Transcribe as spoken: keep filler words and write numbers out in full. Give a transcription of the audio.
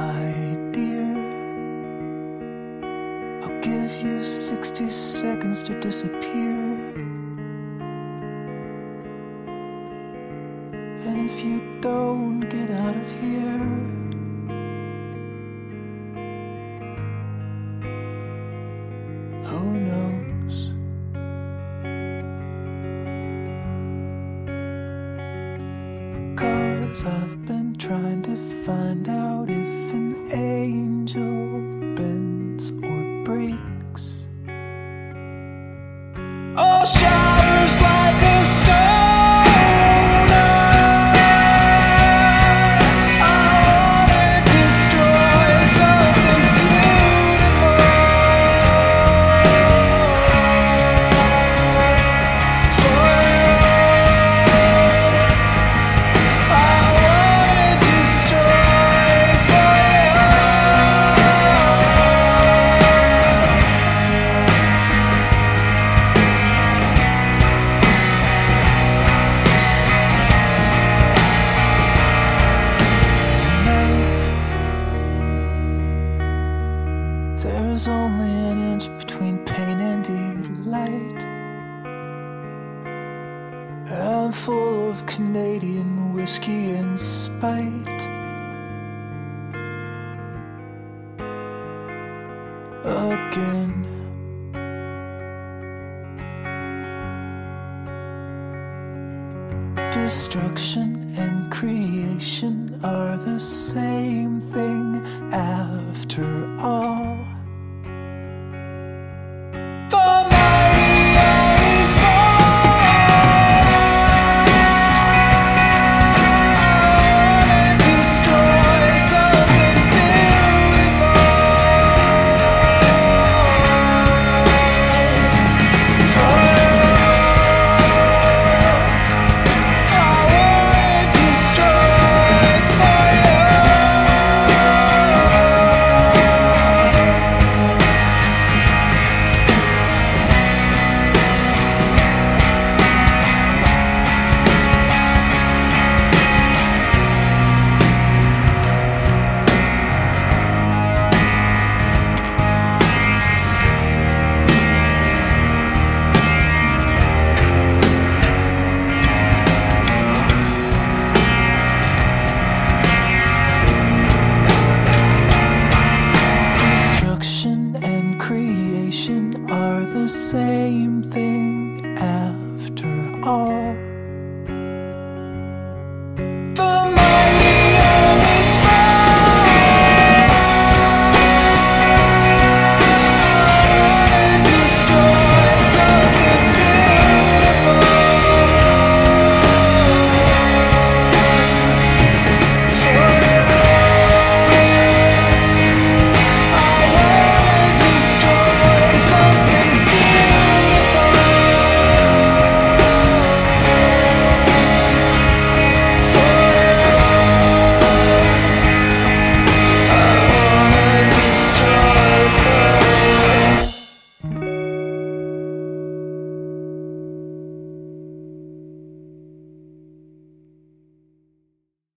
my dear. I'll give you sixty seconds to disappear. And if you don't get out of here, who knows? Cause I've been trying to find out if an angel bends or breaks. Oh, shatters like a stone. There's only an inch between pain and delight. I'm full of Canadian whiskey and spite. Again. Destruction and creation are the same thing.